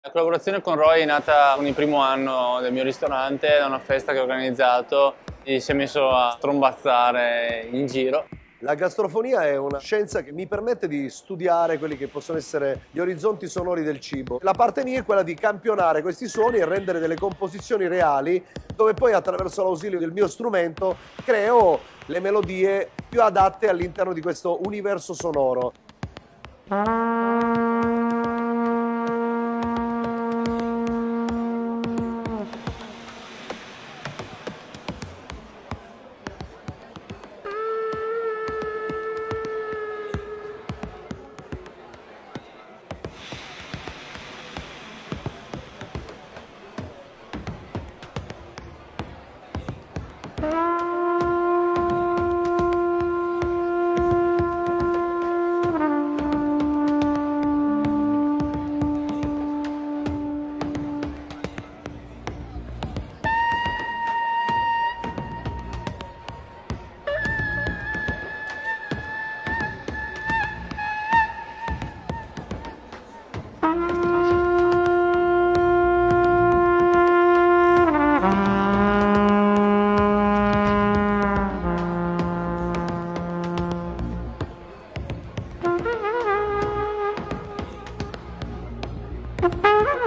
La collaborazione con Roy è nata con il primo anno del mio ristorante, da una festa che ho organizzato e si è messo a strombazzare in giro. La gastrofonia è una scienza che mi permette di studiare quelli che possono essere gli orizzonti sonori del cibo. La parte mia è quella di campionare questi suoni e rendere delle composizioni reali, dove poi attraverso l'ausilio del mio strumento creo le melodie più adatte all'interno di questo universo sonoro. Thank you.